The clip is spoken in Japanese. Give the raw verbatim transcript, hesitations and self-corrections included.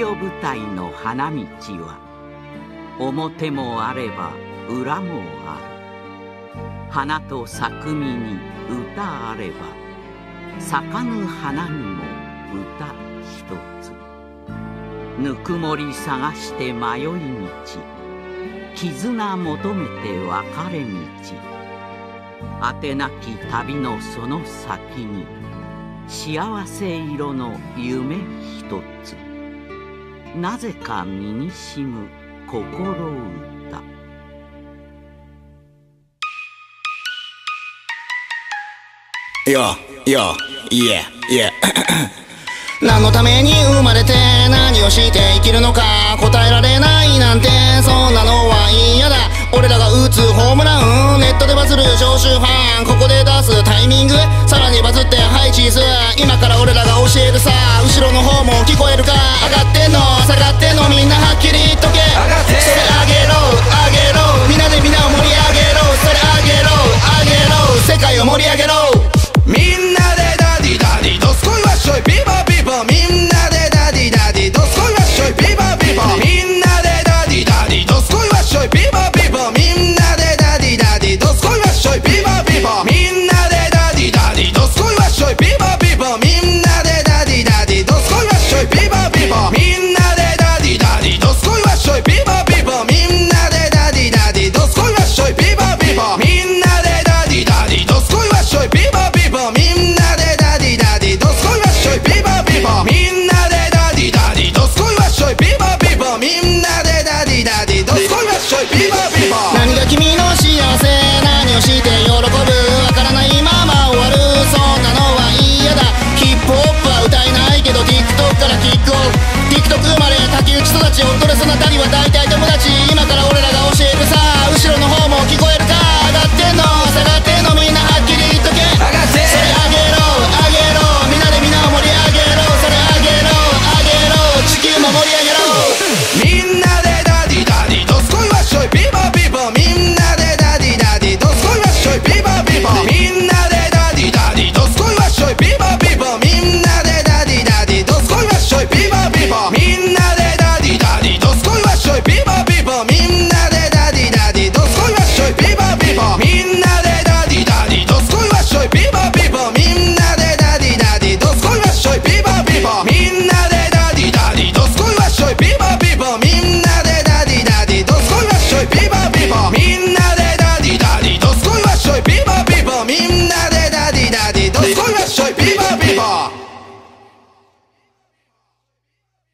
オ舞台の花道は表もあれば裏もある。花と咲く実に歌あれば咲かぬ花にも歌一つ。ぬくもり探して迷い道、絆求めて分かれ道。果てなき旅のその先に幸せ色の夢一つ。なぜか身にしむ心歌。 よよいえいえ何のために生まれて何をして生きるのか答えられないなんて、そんなのは嫌だ。俺らが打つホームラン、ネットでバズる常習犯、ここで出すタイミング、さらにバズってハイチーズ。今から俺らが教えるさ、後ろの方も聞こえるか。